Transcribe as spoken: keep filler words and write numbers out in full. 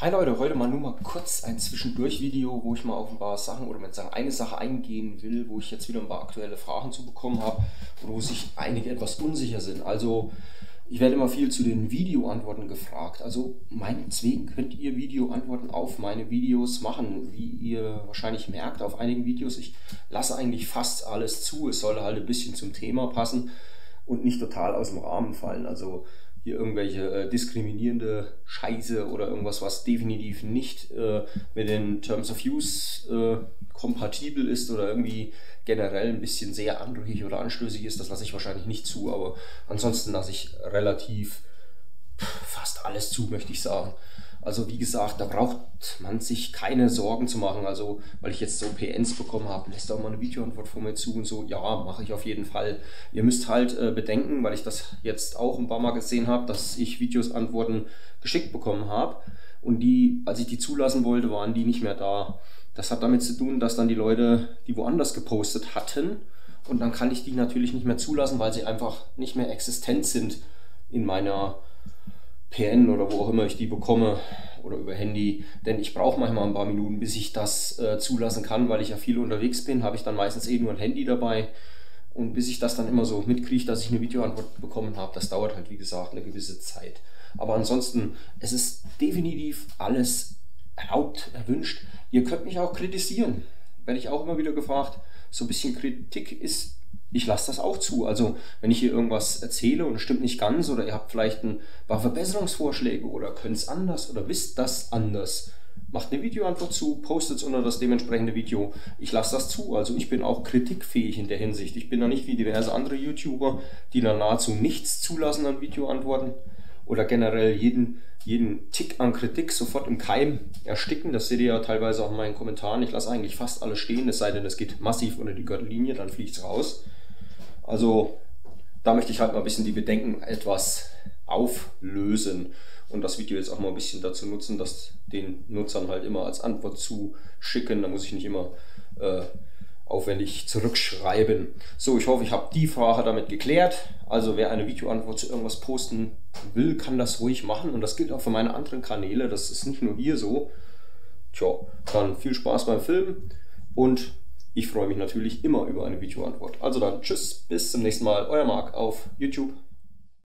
Hi Leute, heute mal nur mal kurz ein Zwischendurch-Video, wo ich mal auf ein paar Sachen oder mit sagen eine Sache eingehen will, wo ich jetzt wieder ein paar aktuelle Fragen zu bekommen habe und wo sich einige etwas unsicher sind. Also ich werde immer viel zu den Videoantworten gefragt. Also meinetwegen könnt ihr Videoantworten auf meine Videos machen. Wie ihr wahrscheinlich merkt, auf einigen Videos, ich lasse eigentlich fast alles zu. Es soll halt ein bisschen zum Thema passen und nicht total aus dem Rahmen fallen. Also hier irgendwelche äh, diskriminierende Scheiße oder irgendwas, was definitiv nicht äh, mit den Terms of Use äh, kompatibel ist oder irgendwie generell ein bisschen sehr anrüchig oder anstößig ist, das lasse ich wahrscheinlich nicht zu, aber ansonsten lasse ich relativ fast alles zu, möchte ich sagen. Also wie gesagt, da braucht man sich keine Sorgen zu machen. Also weil ich jetzt so P Ns bekommen habe, lässt auch mal eine Videoantwort von mir zu und so. Ja, mache ich auf jeden Fall. Ihr müsst halt äh, bedenken, weil ich das jetzt auch ein paar Mal gesehen habe, dass ich Videos Antworten geschickt bekommen habe. Und die, als ich die zulassen wollte, waren die nicht mehr da. Das hat damit zu tun, dass dann die Leute die woanders gepostet hatten. Und dann kann ich die natürlich nicht mehr zulassen, weil sie einfach nicht mehr existent sind in meiner P N oder wo auch immer ich die bekomme oder über Handy, denn ich brauche manchmal ein paar Minuten, bis ich das äh, zulassen kann, weil ich ja viel unterwegs bin, habe ich dann meistens eh nur ein Handy dabei und bis ich das dann immer so mitkriege, dass ich eine Videoantwort bekommen habe, das dauert halt wie gesagt eine gewisse Zeit. Aber ansonsten, es ist definitiv alles erlaubt, erwünscht. Ihr könnt mich auch kritisieren, werde ich auch immer wieder gefragt. So ein bisschen Kritik ist, ich lasse das auch zu. Also wenn ich hier irgendwas erzähle und es stimmt nicht ganz oder ihr habt vielleicht ein paar Verbesserungsvorschläge oder könnt es anders oder wisst das anders, macht eine Videoantwort zu, postet es unter das dementsprechende Video. Ich lasse das zu. Also ich bin auch kritikfähig in der Hinsicht. Ich bin da nicht wie diverse andere YouTuber, die dann nahezu nichts zulassen an Videoantworten oder generell jeden, jeden Tick an Kritik sofort im Keim ersticken. Das seht ihr ja teilweise auch in meinen Kommentaren. Ich lasse eigentlich fast alles stehen, es sei denn, es geht massiv unter die Gürtellinie, dann fliegt es raus. Also da möchte ich halt mal ein bisschen die Bedenken etwas auflösen und das Video jetzt auch mal ein bisschen dazu nutzen, das den Nutzern halt immer als Antwort zu schicken. Da muss ich nicht immer äh, aufwendig zurückschreiben. So, ich hoffe, ich habe die Frage damit geklärt. Also wer eine Videoantwort zu irgendwas posten will, kann das ruhig machen und das gilt auch für meine anderen Kanäle. Das ist nicht nur hier so. Tja, dann viel Spaß beim Filmen und ich freue mich natürlich immer über eine Videoantwort. Also dann tschüss, bis zum nächsten Mal, euer Marc auf YouTube.